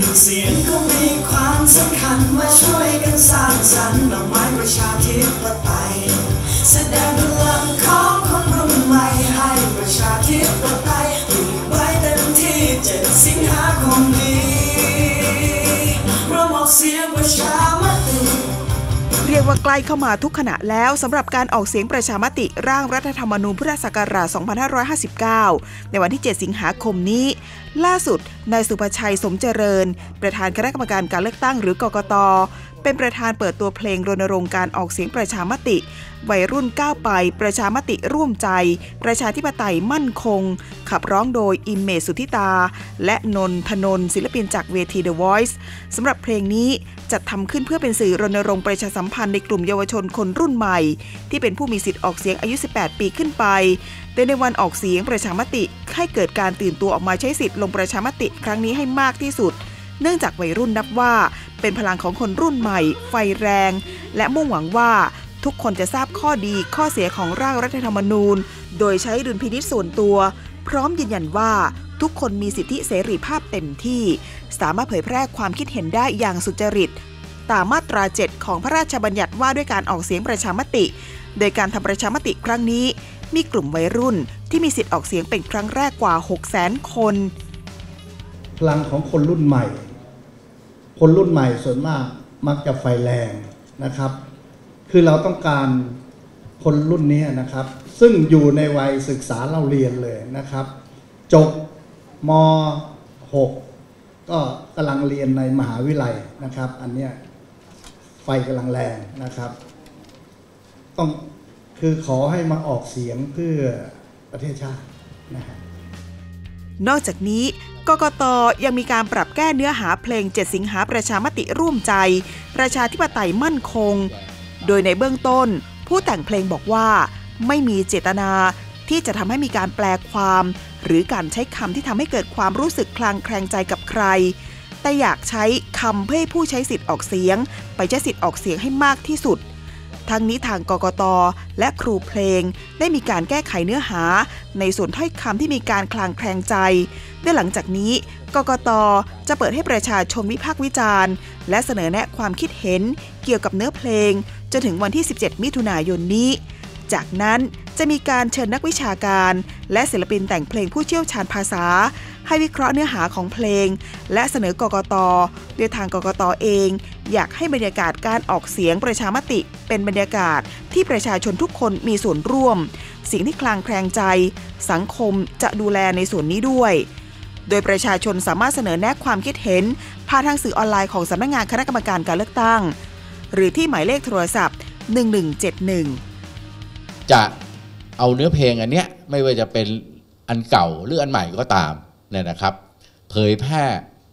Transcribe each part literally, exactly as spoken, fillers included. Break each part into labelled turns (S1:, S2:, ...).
S1: เสียงก็มีความสำคัญมาช่วยกันสร้างสรรค์ดอกไม้ประชาธิปไตยแสดงพลังของคนรุ่นใหม่ให้ประชาธิปไตยอยู่ไว้เต็มที่เจ็ดสิงหาคมนี้เราออกเสียงประชามติ
S2: เรียกว่าใกล้เข้ามาทุกขณะแล้วสำหรับการออกเสียงประชามติร่างรัฐธรรมนูญพุทธศักราช สองพันห้าร้อยห้าสิบเก้า ในวันที่ เจ็ด สิงหาคมนี้ล่าสุดนายสุภชัยสมเจริญประธานคณะกรรมการการเลือกตั้งหรือกกต.เป็นประธานเปิดตัวเพลงรณรงค์การออกเสียงประชามติวัยรุ่นก้าวไปประชามติร่วมใจประชาธิปไตยมั่นคงขับร้องโดยอิมเมจสุทธิตาและนนทนนท์ศิลปินจากเวที The Voice สำหรับเพลงนี้จัดทำขึ้นเพื่อเป็นสื่อรณรงค์ประชาสัมพันธ์ในกลุ่มเยาวชนคนรุ่นใหม่ที่เป็นผู้มีสิทธิ์ออกเสียงอายุ สิบแปด ปีขึ้นไปโดยในวันออกเสียงประชามติให้เกิดการตื่นตัวออกมาใช้สิทธิ์ลงประชามติครั้งนี้ให้มากที่สุดเนื่องจากวัยรุ่นนับว่าเป็นพลังของคนรุ่นใหม่ไฟแรงและมุ่งหวังว่าทุกคนจะทราบข้อดีข้อเสียของร่างรัฐธรรมนูญโดยใช้ดุลพินิจส่วนตัวพร้อมยืนยันว่าทุกคนมีสิทธิเสรีภาพเต็มที่สามารถเผยแพร่ความคิดเห็นได้อย่างสุจริตตามมาตราเจ็ดของพระราชบัญญัติว่าด้วยการออกเสียงประชามติโดยการทำประชามติครั้งนี้มีกลุ่มวัยรุ่นที่มีสิทธิ์ออกเสียงเป็นครั้งแรกกว่า หกแสน คน
S3: พลังของคนรุ่นใหม่คนรุ่นใหม่ส่วนมากมักจะไฟแรงนะครับคือเราต้องการคนรุ่นนี้นะครับซึ่งอยู่ในวัยศึกษาเล่าเรียนเลยนะครับจบม หก ก็กำลังเรียนในมหาวิทยาลัยนะครับอันเนี้ยไฟกำลังแรงนะครับต้องคือขอให้มาออกเสียงเพื่อประเทศชาตินะครับ
S2: นอกจากนี้กกต.ยังมีการปรับแก้เนื้อหาเพลงเจ็ดสิงหาประชามติร่วมใจประชาธิปไตยมั่นคงโดยในเบื้องต้นผู้แต่งเพลงบอกว่าไม่มีเจตนาที่จะทำให้มีการแปลความหรือการใช้คำที่ทำให้เกิดความรู้สึกคลางแคลงใจกับใครแต่อยากใช้คำเพื่อให้ผู้ใช้สิทธิ์ออกเสียงไปใช้สิทธิ์ออกเสียงให้มากที่สุดทั้งนี้ทางกกต.และครูเพลงได้มีการแก้ไขเนื้อหาในส่วนถ้อยคำที่มีการคลางแคลงใจและหลังจากนี้กกต.จะเปิดให้ประชาชนวิพากษ์วิจารณ์และเสนอแนะความคิดเห็นเกี่ยวกับเนื้อเพลงจนถึงวันที่ สิบเจ็ด มิถุนายนนี้จากนั้นจะมีการเชิญนักวิชาการและศิลปินแต่งเพลงผู้เชี่ยวชาญภาษาให้วิเคราะห์เนื้อหาของเพลงและเสนอกกต.โดยทางกกต.เองอยากให้บรรยากาศการออกเสียงประชามติเป็นบรรยากาศที่ประชาชนทุกคนมีส่วนร่วมสิ่งที่คลางแคลงใจสังคมจะดูแลในส่วนนี้ด้วยโดยประชาชนสามารถเสนอแนะความคิดเห็นผ่านทางสื่อออนไลน์ของสำนักงานคณะกรรมการการเลือกตั้งหรือที่หมายเลขโทรศัพท์หนึ่งหนึ่งเจ็ดหนึ่ง
S4: จะเอาเนื้อเพลงอันเนี้ยไม่ว่าจะเป็นอันเก่าหรืออันใหม่ก็ตามเนี่ยนะครับเผยแพร่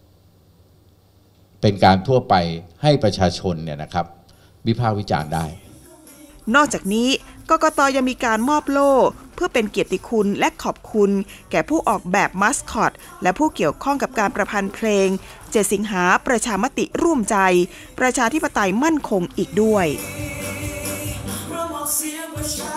S4: เป็นการทั่วไปให้ประชาชนเนี่ยนะครับวิพากษ์วิจารณ์ได้
S2: นอกจากนี้กกต.ยังมีการมอบโล่เพื่อเป็นเกียรติคุณและขอบคุณแก่ผู้ออกแบบมาสคอตและผู้เกี่ยวข้องกับการประพันธ์เพลงเจ็ดสิงหาประชามติร่วมใจประชาธิปไตยมั่นคงอีกด้วย